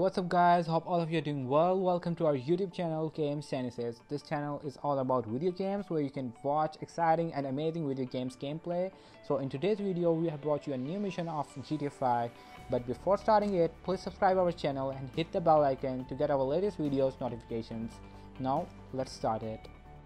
what's up guys, hope all of you are doing well. Welcome to our YouTube channel Assassination. This channel is all about video games where you can watch exciting and amazing video games gameplay. So in today's video we have brought you a new mission of GTA 5, but before starting it, please subscribe our channel and hit the bell icon to get our latest videos notifications. Now let's start it.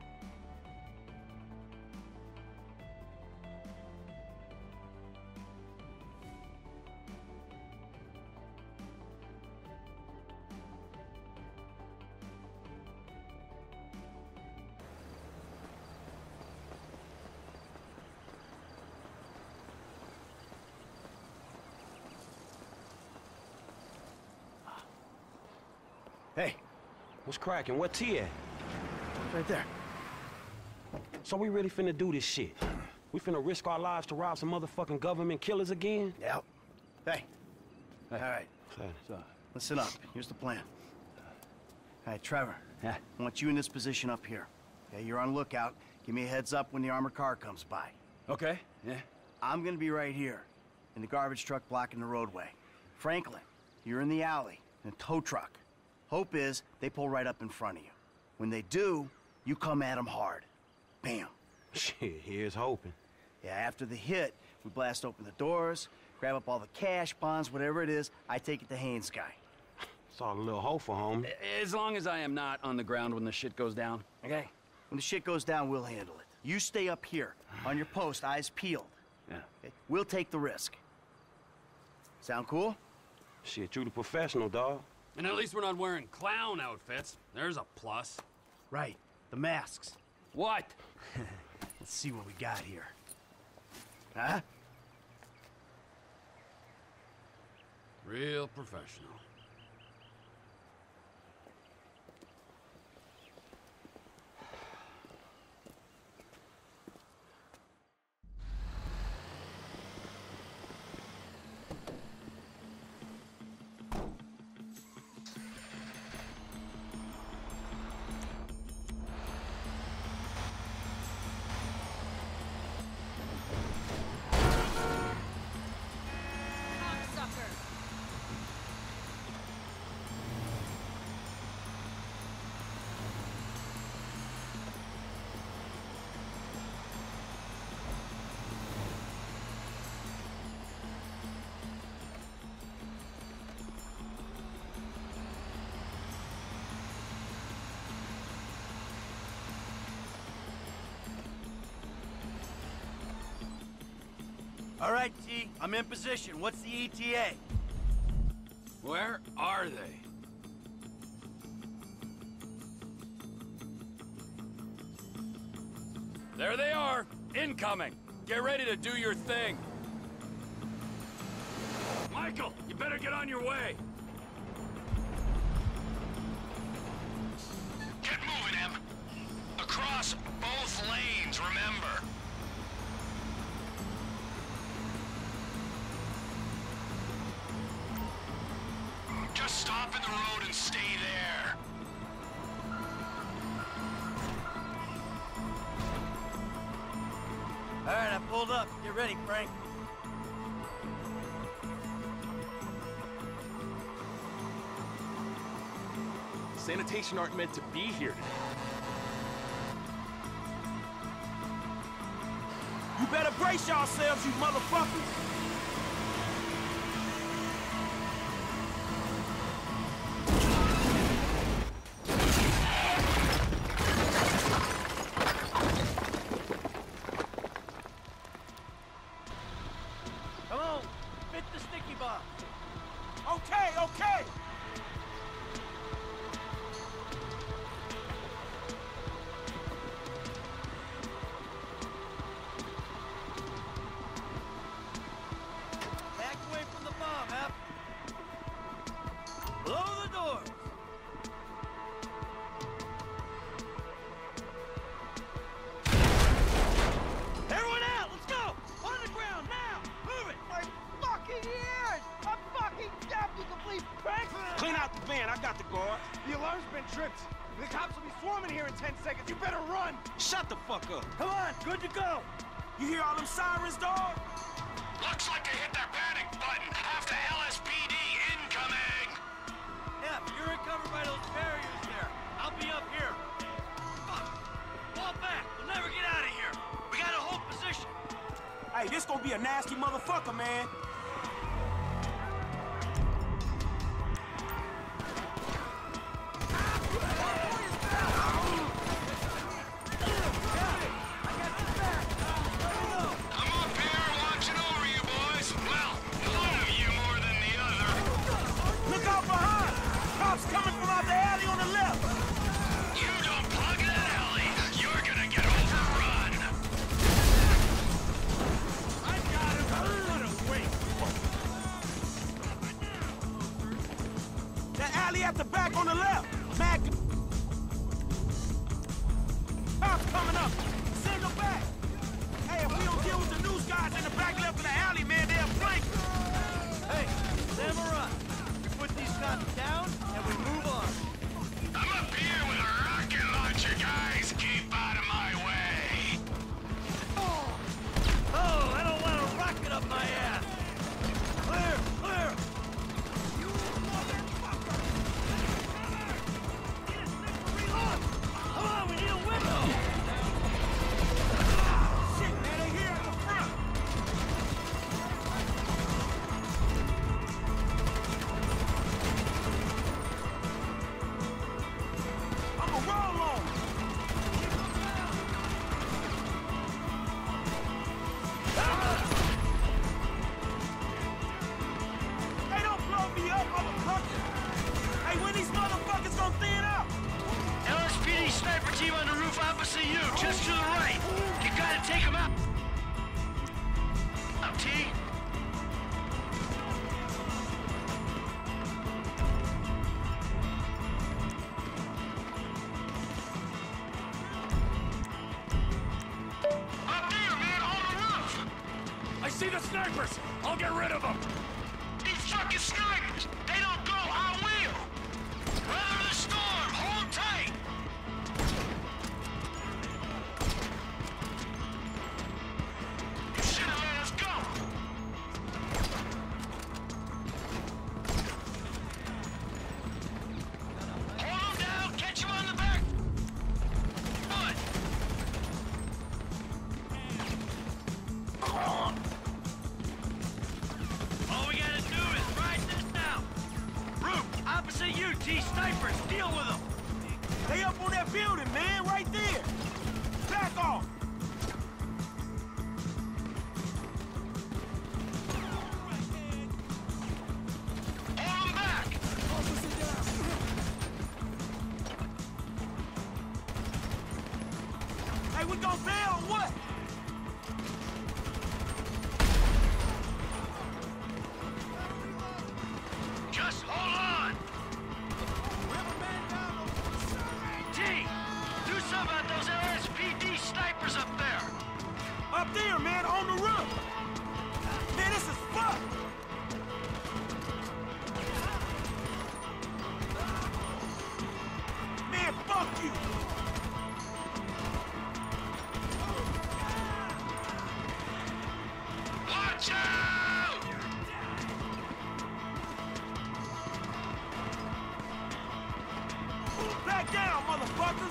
Hey, What's cracking? What T at? right there. So we really finna do this shit? We finna risk our lives to rob some motherfucking government killers again? Yep. Hey. All right. Son. So, listen up. Here's the plan. All right, Trevor. Yeah. I want you in this position up here. Okay, you're on lookout. Give me a heads up when the armored car comes by. Okay. Yeah. I'm gonna be right here, in the garbage truck blocking the roadway. Franklin, you're in the alley, in a tow truck. Hope is they pull right up in front of you. When they do, you come at them hard. Bam. Shit, here's hoping. Yeah, after the hit, we blast open the doors, grab up all the cash, bonds, whatever it is. I take it to Haynes' guy. Saw a little hope for home. As long as I am not on the ground when the shit goes down. Okay? When the shit goes down, we'll handle it. You stay up here, on your post, eyes peeled. Yeah. Okay? We'll take the risk. Sound cool? Shit, you the professional, dog. And at least we're not wearing clown outfits. There's a plus. Right. The masks. What? Let's see what we got here. Huh? Real professional. All right, T. I'm in position. What's the ETA? Where are they? There they are. Incoming. Get ready to do your thing. Michael, you better get on your way. Get moving, Em. Across both lanes, remember. Just stop in the road and stay there. All right, I pulled up. Get ready, Frank. Sanitation aren't meant to be here today. You better brace yourselves, you motherfuckers! Come on. Fit the sticky bomb. Okay, okay! Back away from the bomb, Hap. Blow the doors. Everyone out! Let's go! On the ground, now! Move it! My fucking ears! I'm fucking deaf, you complete prick! Clean out the van, I got the guard. The alarm's been tripped. The cops will be swarming here in 10 seconds. You better run! Shut the fuck up. Come on, good to go! You hear all them sirens, dog? Looks like they hit their panic button. Half the LSPD incoming. You're covered by those barriers there. I'll be up here. Fuck. Fall back. We'll never get out of here. We gotta hold position. Hey, this gonna be a nasty motherfucker, man. Coming from out the alley on the left. You don't plug that alley, you're gonna get overrun. I got him. What a waste. That alley at the back on the left. Mac. Cops coming up. Send them back. Hey, if we don't deal with the news guys in the back left of the alley, man, they'll flank. Hey, Samurai, we put these cops down and we move on. I'm up here with a rocket launcher, guys. Keep out of my way. Oh, I don't want a rocket up my ass. Clear, clear. You motherfucker. Need a sniper reload. Come on, we need a window. Shit, man, they here at the front. I'ma roll on. Hey, don't blow me up, motherfucker. Hey, when these motherfuckers gonna thin out? LSPD sniper team on the roof opposite you, just to the right. You gotta take them out. Up, T. Up there, man, on the roof. I see the snipers. I'll get rid of them. These fucking snipers, they don't go, I will. Weather the storm, hold tight. You should have let us go. Hold them down, catch them on the back. Good. All we gotta do is ride this down. Roof, opposite you, T. Snipers, deal with them. They up on that building, man, right there. Back off. Hold them back. Hey, we gonna bail or what? Just hold on. T, do something about those LSPD snipers up there. Up there, man, on the roof. Man, this is fucked. Man, fuck you. Watch out! Back down, motherfuckers.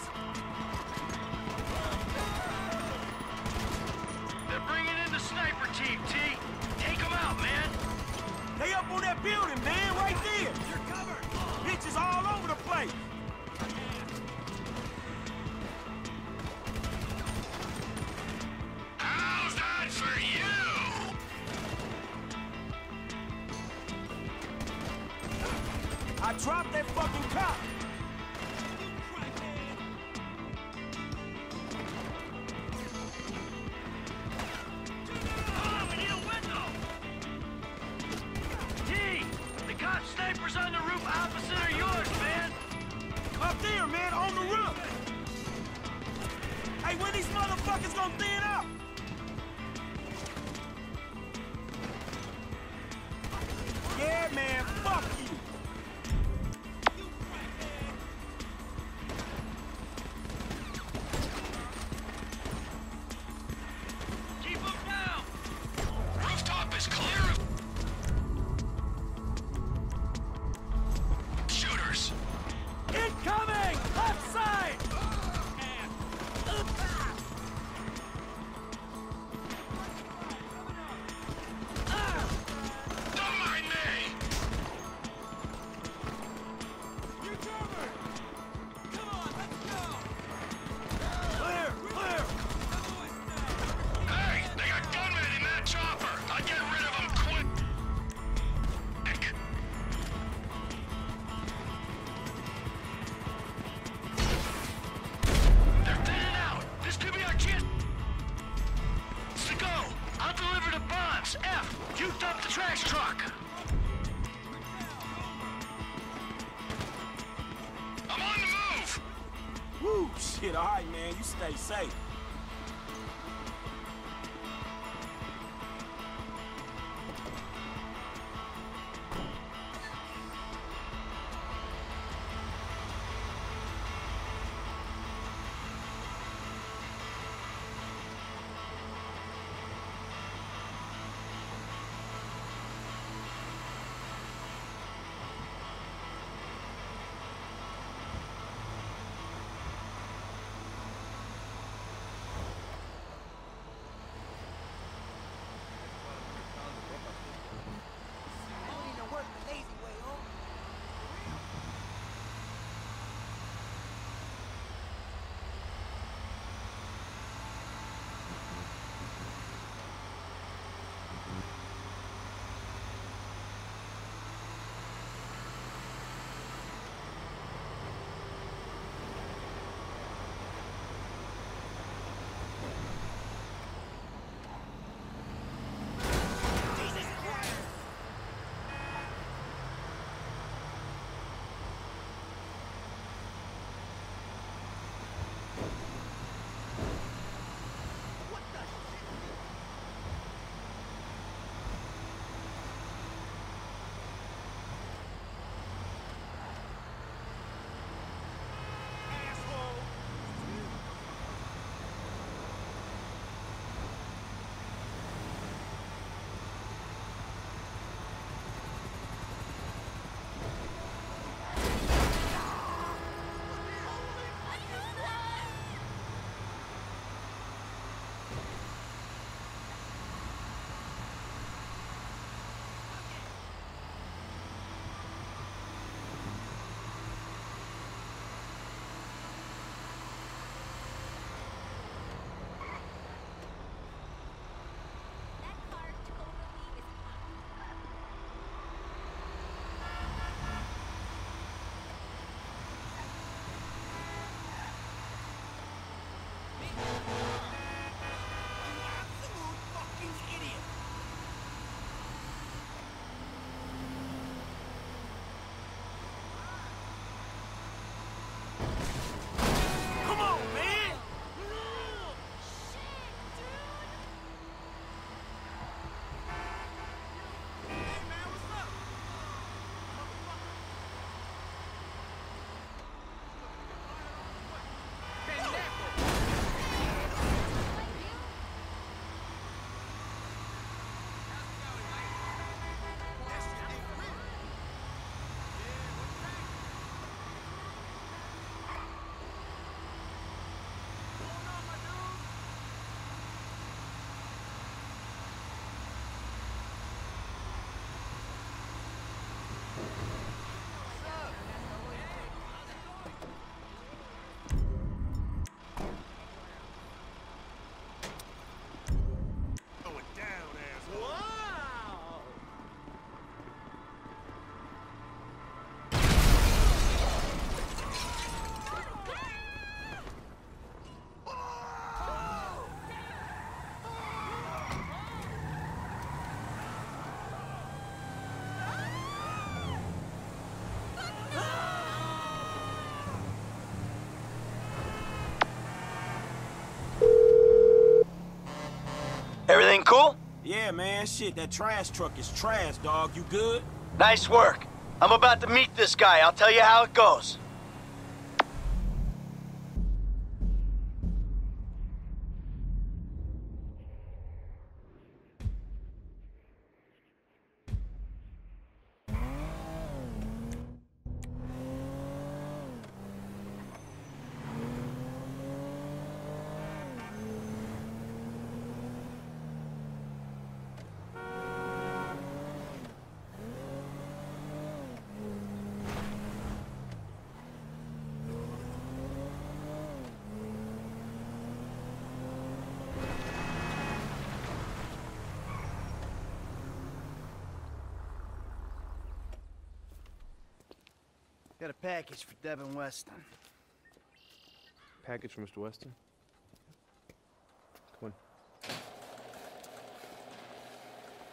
They're bringing in the sniper team, T. Take them out, man. They up on that building, man, right there. You're covered. Bitches all over the place. How's that for you? I dropped that fucking cop. Come on, we need a window. T, the cop snipers on the roof opposite are yours, man. Up there, man, on the roof. Hey, when these motherfuckers gonna thin out? Yeah, man, fuck you. Keep them down. Rooftop is clear of shooters. Blitz, F, you dump the trash truck. I'm on the move. Woo, shit, all right, man. You stay safe. Everything cool? Yeah, man, shit, that trash truck is trash, dog. You good? Nice work. I'm about to meet this guy. I'll tell you how it goes. Got a package for Devin Weston. Package for Mr. Weston? Come on.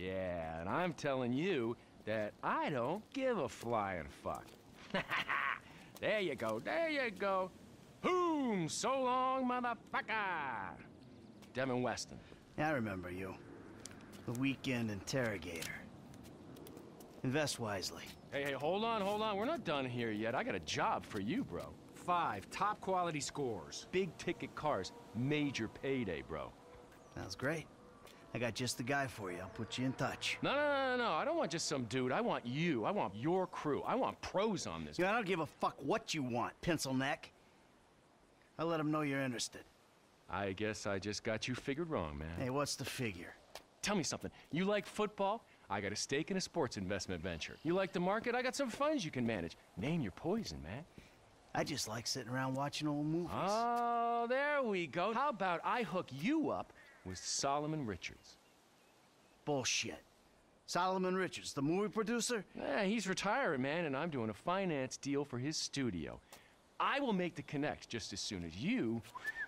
Yeah, and I'm telling you that I don't give a flying fuck. There you go, there you go. Boom! So long, motherfucker! Devin Weston. Yeah, I remember you. The weekend interrogator. Invest wisely. Hey, hold on. We're not done here yet. I got a job for you, bro. 5 top quality scores. Big ticket cars. Major payday, bro. Sounds great. I got just the guy for you. I'll put you in touch. No. I don't want just some dude. I want you. I want your crew. I want pros on this. Yeah, I don't give a fuck what you want, pencil neck. I'll let them know you're interested. I guess I just got you figured wrong, man. Hey, what's the figure? Tell me something. You like football? I got a stake in a sports investment venture. You like the market? I got some funds you can manage. Name your poison, man. I just like sitting around watching old movies. Oh, there we go. How about I hook you up with Solomon Richards? Bullshit. Solomon Richards, the movie producer? Yeah, he's retiring, man, and I'm doing a finance deal for his studio. I will make the connect just as soon as you...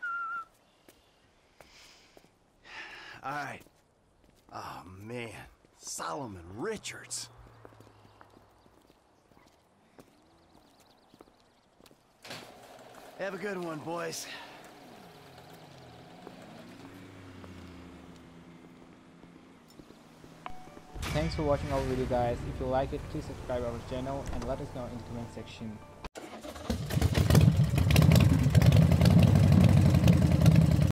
All right. Oh, man. Solomon Richards. Have a good one, boys. Thanks for watching our video, guys. If you like it, please subscribe our channel and let us know in the comment section.